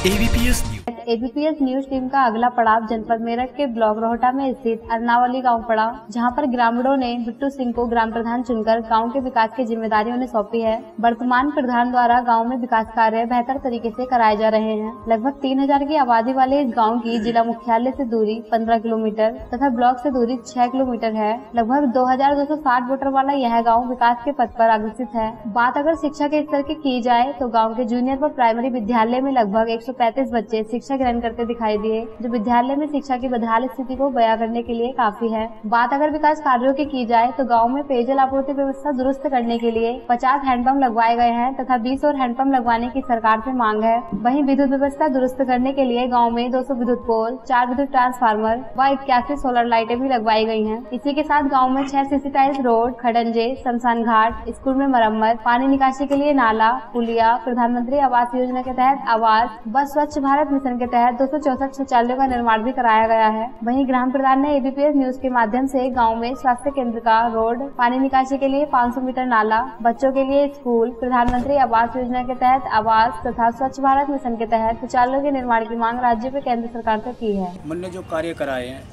ABPS news. ABPS news team का अगला पड़ाव जनपद मेरठ के ब्लॉक रोहटा में स्थित अरनावली गांव पड़ा, जहां पर ग्रामीणों ने बिट्टू सिंह को ग्राम प्रधान चुनकर गांव के विकास की जिम्मेदारी उन्हें सौंपी है। वर्तमान प्रधान द्वारा गांव में विकास कार्य बेहतर तरीके से कराए जा रहे हैं। लगभग 3000 की आबादी वाले इस गाँव की जिला मुख्यालय से दूरी 15 किलोमीटर तथा ब्लॉक से दूरी 6 किलोमीटर है। लगभग 2260 वोटर वाला यह गाँव विकास के पथ पर अग्रसित है। बात अगर शिक्षा के स्तर की जाए तो गाँव के जूनियर व प्राइमरी विद्यालय में लगभग 135 बच्चे शिक्षा ग्रहण करते दिखाई दिए, जो विद्यालय में शिक्षा की बदहाल स्थिति को बयां करने के लिए काफी है। बात अगर विकास कार्यों की जाए तो गांव में पेयजल आपूर्ति व्यवस्था दुरुस्त करने के लिए 50 हैंडपंप लगवाए गए हैं तथा 20 और हैंडपंप लगवाने की सरकार से मांग है। वहीं विद्युत व्यवस्था दुरुस्त करने के लिए गाँव में 200 विद्युत पोल, 4 विद्युत ट्रांसफार्मर व 81 सोलर लाइटें भी लगवाई गई हैं। इसी के साथ गाँव में 6 सीसी टाइल्स रोड, खडंजे, शमशान घाट, स्कूल में मरम्मत, पानी निकासी के लिए नाला, पुलिया, प्रधानमंत्री आवास योजना के तहत आवास व स्वच्छ भारत मिशन के तहत 264 शौचालयों का निर्माण भी कराया गया है। वहीं ग्राम प्रधान ने एबीपीएस न्यूज के माध्यम से गांव में स्वास्थ्य केंद्र का रोड, पानी निकासी के लिए 500 मीटर नाला, बच्चों के लिए स्कूल, प्रधानमंत्री आवास योजना के तहत आवास तथा स्वच्छ भारत मिशन के तहत शौचालयों के निर्माण की मांग राज्य व केंद्र सरकार से की है। हमने जो कार्य कराए हैं,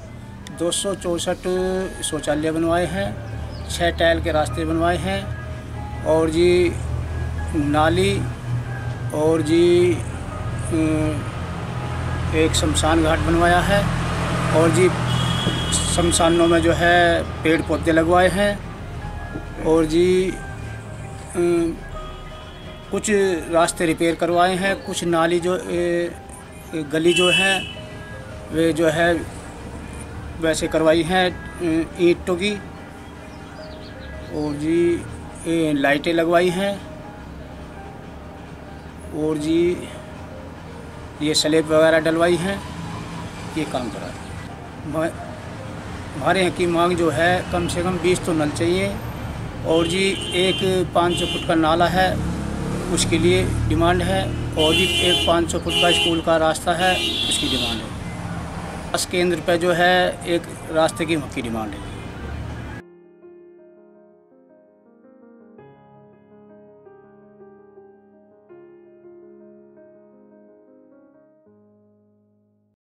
264 शौचालय बनवाए हैं, 6 टाइल के रास्ते बनवाए हैं और जी नाली और जी एक शमशान घाट बनवाया है और जी शमशानों में जो है पेड़ पौधे लगवाए हैं और जी कुछ रास्ते रिपेयर करवाए हैं, कुछ नाली जो गली जो है वे जो है वैसे करवाई हैं ईंटों की और जी लाइटें लगवाई हैं और जी ये स्लैब वगैरह डलवाई हैं। ये काम करा है। हमारे यहाँ की मांग जो है कम से कम 20 तो नल चाहिए और जी एक 500 फुट का नाला है, उसके लिए डिमांड है और जी एक 500 फुट का स्कूल का रास्ता है, उसकी डिमांड है। बस केंद्र पे जो है एक रास्ते की डिमांड है।